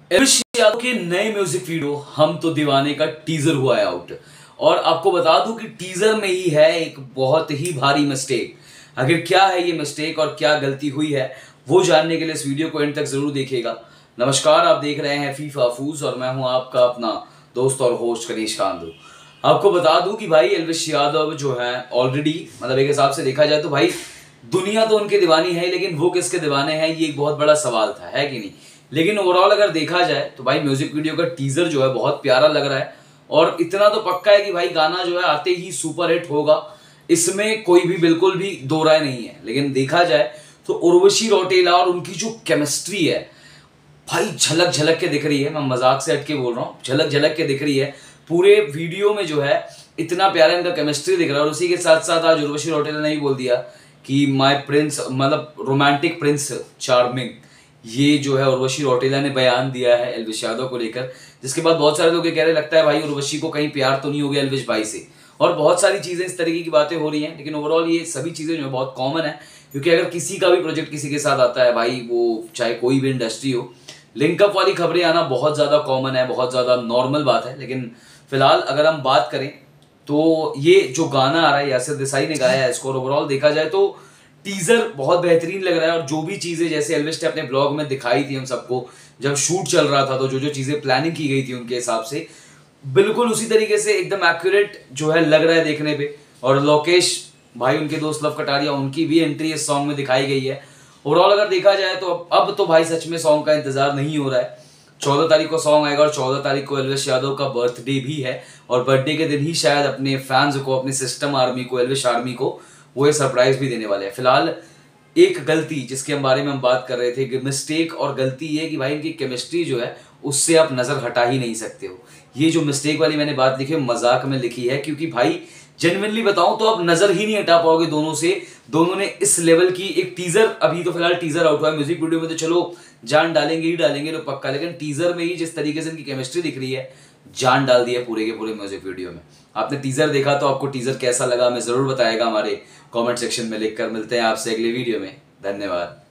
एलविश यादव के नए music video हम तो दीवाने का टीजर हुआ है आउट। और आपको बता दूं कि टीजर में ही है एक बहुत ही भारी मिस्टेक। आखिर क्या है ये मिस्टेक और क्या गलती हुई है वो जानने के लिए इस वीडियो को एंड तक जरूर देखिएगा। नमस्कार, आप देख रहे हैं फीफा फूज और मैं हूं आपका अपना दोस्त और होस्ट कनीश कांदू। आपको बता दूं कि भाई एलविश यादव जो है ऑलरेडी मतलब एक हिसाब से देखा जाए तो भाई दुनिया तो उनके दीवानी है, लेकिन वो किसके दीवाने हैं ये एक बहुत बड़ा सवाल था, है कि नहीं। लेकिन ओवरऑल अगर देखा जाए तो भाई म्यूजिक वीडियो का टीजर जो है बहुत प्यारा लग रहा है और इतना तो पक्का है कि भाई गाना जो है आते ही सुपर हिट होगा, इसमें कोई भी बिल्कुल भी दो राय नहीं है। लेकिन देखा जाए तो उर्वशी रौटेला और उनकी जो केमिस्ट्री है भाई झलक झलक के दिख रही है। मैं मजाक से हटके बोल रहा हूँ, झलक झलक के दिख रही है पूरे वीडियो में जो है। इतना प्यारा इनका केमिस्ट्री दिख रहा है और उसी के साथ साथ आज उर्वशी रौटेला ने भी बोल दिया कि माय प्रिंस मतलब रोमांटिक प्रिंस चार्मिंग, ये जो है उर्वशी रौटेला ने बयान दिया है एलविश यादव को लेकर। जिसके बाद बहुत सारे लोग ये कह रहे लगता है भाई उर्वशी को कहीं प्यार तो नहीं हो गया एलविश भाई से, और बहुत सारी चीजें इस तरीके की बातें हो रही हैं। लेकिन ओवरऑल ये सभी चीजें जो है बहुत कॉमन है, क्योंकि अगर किसी का भी प्रोजेक्ट किसी के साथ आता है भाई, वो चाहे कोई भी इंडस्ट्री हो, लिंकअप वाली खबरें आना बहुत ज्यादा कॉमन है, बहुत ज्यादा नॉर्मल बात है। लेकिन फिलहाल अगर हम बात करें तो ये जो गाना आ रहा है यासिर देसाई ने गाया है इसको, और ओवरऑल देखा जाए तो टीजर बहुत बेहतरीन लग रहा है। और जो भी चीजें जैसे एलविश ने अपने ब्लॉग में दिखाई थी हम सबको जब शूट चल रहा था, तो जो जो चीजें प्लानिंग की गई थी उनके हिसाब से बिल्कुल उसी तरीके से एकदम एक्यूरेट जो है लग रहा है देखने पे। और लोकेश भाई उनके दोस्त लव कटारिया, उनकी भी एंट्री इस सॉन्ग में दिखाई गई है। ओवरऑल अगर देखा जाए तो अब तो भाई सच में सॉन्ग का इंतजार नहीं हो रहा है। 14 तारीख को सॉन्ग आएगा और 14 तारीख को एलविश यादव का बर्थडे भी है, और बर्थडे के दिन ही शायद अपने फैंस को, अपने सिस्टम आर्मी को, एलविश आर्मी को वो ये सरप्राइज भी देने वाले हैं। फिलहाल एक गलती जिसके बारे में हम बात कर रहे थे कि मिस्टेक और गलती ये कि भाई इनकी केमिस्ट्री जो है उससे आप नजर हटा ही नहीं सकते हो। ये जो मिस्टेक वाली मैंने बात लिखी है मजाक में लिखी है, क्योंकि भाई जेन्युइनली बताऊं तो आप नजर ही नहीं हटा पाओगे दोनों से। दोनों ने इस लेवल की एक टीजर, अभी तो फिलहाल टीजर आउट हुआ है, म्यूजिक वीडियो में तो चलो जान डालेंगे ही डालेंगे लोग पक्का, लेकिन टीजर में ही जिस तरीके से इनकी केमिस्ट्री दिख रही है जान डाल दी है पूरे के पूरे म्यूजिक वीडियो में। आपने टीजर देखा तो आपको टीजर कैसा लगा हमें जरूर बताएगा हमारे कमेंट सेक्शन में लिखकर। मिलते हैं आपसे अगले वीडियो में, धन्यवाद।